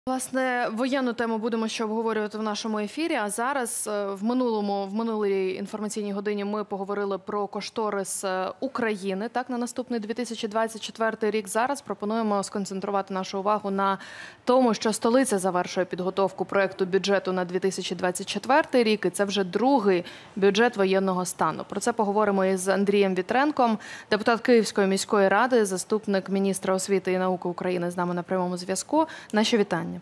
Власне, воєнну тему будемо ще обговорювати в нашому ефірі. А зараз в минулій інформаційній годині ми поговорили про кошторис України на наступний 2024 рік. Зараз пропонуємо сконцентрувати нашу увагу на тому, що столиця завершує підготовку проекту бюджету на 2024 рік. І це вже другий бюджет воєнного стану. Про це поговоримо із Андрієм Вітренком, депутат Київської міської ради, заступник міністра освіти і науки України з нами на прямому зв'язку. Наші вітання.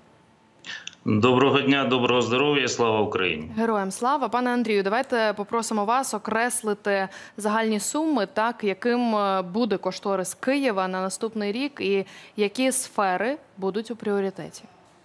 Доброго дня, доброго здоров'я, слава Україні. Героям слава. Пане Андрію, давайте попросимо вас окреслити загальні суми, яким буде кошторис Києва на наступний рік і які сфери будуть у пріоритеті.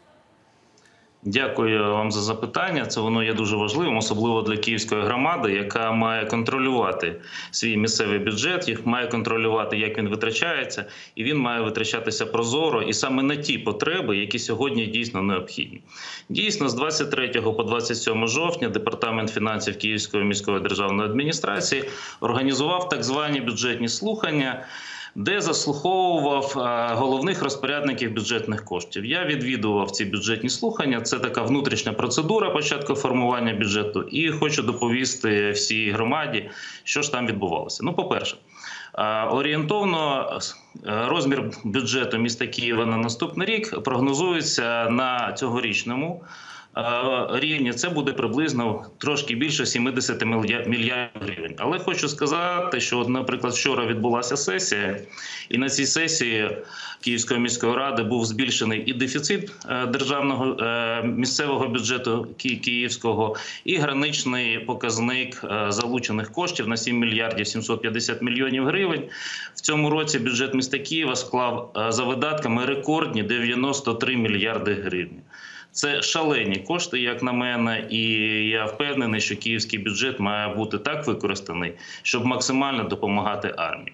Дякую вам за запитання. Це воно є дуже важливим, особливо для київської громади, яка має контролювати свій місцевий бюджет, має контролювати, як він витрачається, і він має витрачатися прозоро і саме на ті потреби, які сьогодні дійсно необхідні. Дійсно, з 23 по 27 жовтня Департамент фінансів Київської міської державної адміністрації організував так звані бюджетні слухання, де заслуховував головних розпорядників бюджетних коштів. Я відвідував ці бюджетні слухання. Це така внутрішня процедура початку формування бюджету. І хочу доповісти всій громаді, що ж там відбувалося. Ну, по-перше, орієнтовно розмір бюджету міста Києва на наступний рік прогнозується на цьогорічному рівні. Це буде приблизно трошки більше 70 мільярдів гривень. Але хочу сказати, що, наприклад, вчора відбулася сесія, і на цій сесії Київської міської ради був збільшений і дефіцит державного місцевого бюджету Київського, і граничний показник залучених коштів на 7 мільярдів 750 мільйонів гривень. В цьому році бюджет міста Києва склав за видатками рекордні 93 мільярди гривень. Це шалені кошти, як на мене, і я впевнений, що київський бюджет має бути так використаний, щоб максимально допомагати армії.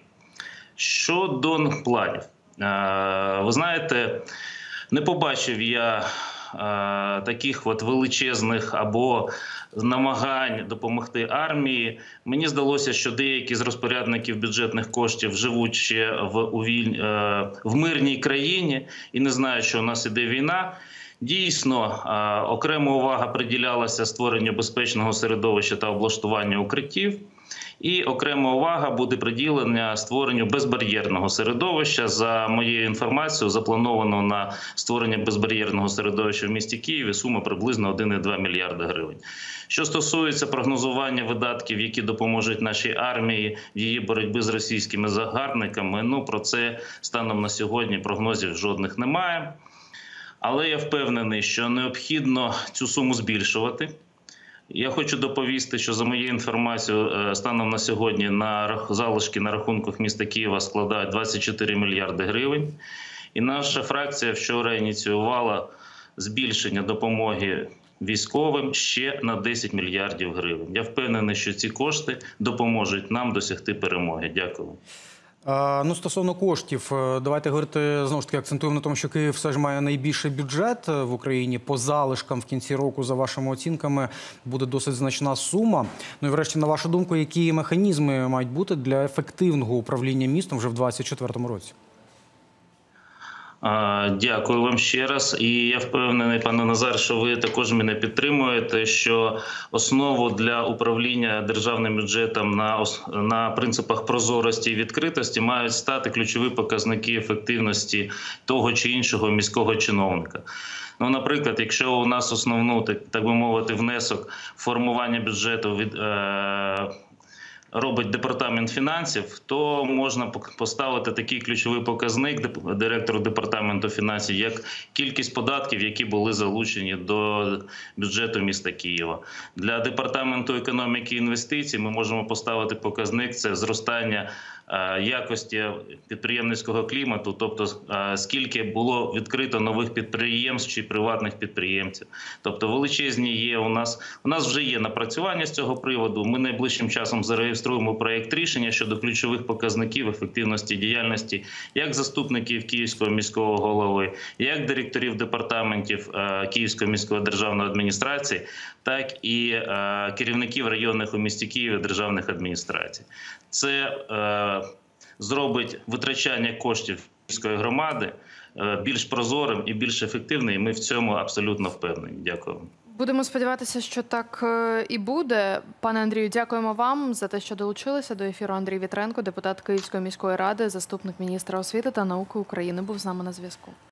Щодо планів. Ви знаєте, не побачив я таких величезних або намагань допомогти армії. Мені здалося, що деякі з розпорядників бюджетних коштів живуть ще в мирній країні і не знають, що у нас іде війна. Дійсно, окрема увага приділялася створенню безпечного середовища та облаштуванню укриттів. І окрема увага буде приділена створенню безбар'єрного середовища. За моєю інформацією, заплановано на створення безбар'єрного середовища в місті Києві сума приблизно 1,2 мільярда гривень. Що стосується прогнозування видатків, які допоможуть нашій армії в її боротьбі з російськими загарбниками, про це станом на сьогодні прогнозів жодних немає. Але я впевнений, що необхідно цю суму збільшувати. Я хочу доповісти, що за моєю інформацією, станом на сьогодні залишки на рахунках міста Києва складають 24 мільярди гривень. І наша фракція вчора ініціювала збільшення допомоги військовим ще на 10 мільярдів гривень. Я впевнений, що ці кошти допоможуть нам досягти перемоги. Дякую. Стосовно коштів, давайте говорити, знову ж таки, акцентуємо на тому, що Київ все ж має найбільший бюджет в Україні. По залишкам в кінці року, за вашими оцінками, буде досить значна сума. Ну і врешті, на вашу думку, які механізми мають бути для ефективного управління містом вже в 2024 році? Дякую вам ще раз. І я впевнений, пане Назар, що ви також мене підтримуєте, що основу для управління державним бюджетом на принципах прозорості і відкритості мають стати ключові показники ефективності того чи іншого міського чиновника. Наприклад, якщо у нас основну, так би мовити, внесок формування бюджету робить департамент фінансів, то можна поставити такий ключовий показник директору департаменту фінансів, як кількість податків, які були залучені до бюджету міста Києва. Для департаменту економіки і інвестицій ми можемо поставити показник – це зростання якості підприємницького клімату, тобто скільки було відкрито нових підприємств чи приватних підприємців. Тобто величезні є у нас вже є напрацювання з цього приводу. Ми найближчим часом зареєструємо проєкт рішення щодо ключових показників ефективності діяльності як заступників Київського міського голови, як директорів департаментів Київської міської державної адміністрації, так і керівників районних у місті Києві державних адміністрацій. Це зробить витрачання коштів міської громади більш прозорим і більш ефективним. І ми в цьому абсолютно впевнені. Дякую. Будемо сподіватися, що так і буде. Пане Андрію, дякуємо вам за те, що долучилися до ефіру. Андрій Вітренко, депутат Київської міської ради, заступник міністра освіти та науки України, був з нами на зв'язку.